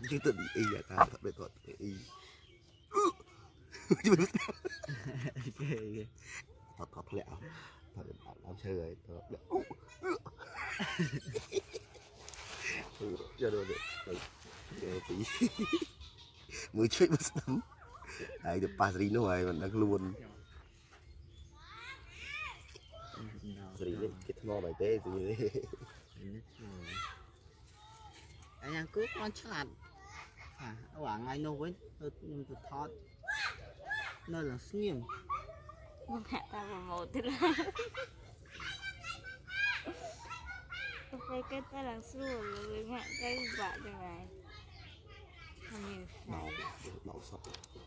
chứ tự y à ta thật để thuật y thật thật lẹo thật làm chơi rồi giờ rồi tí mới chơi mất lắm đấy được Paris nó rồi mình đang luôn Paris đấy cái thằng này té gì đấy anh đang cướp con chặt ở ngoài ngay nô với nhưng tôi thọt nơi là nghiêm nhưng hạ ta vào một thế là cái ta đang xua rồi ngạ cái vạ như này mình đau sọc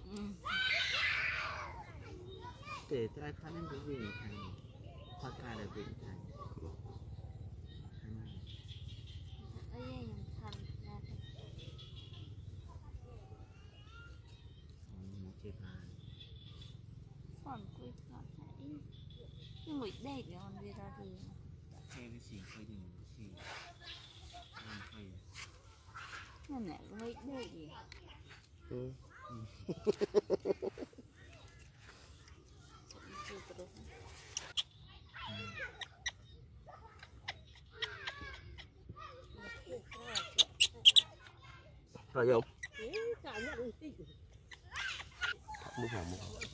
để trai phát lên cái gì thành thoát ca là gì thành còn cuối còn phải nhưng người đây thì còn gì ra thì cái gì phải gì gì nó nè người đây gì rồi không? cảm nhận Mua hàng mua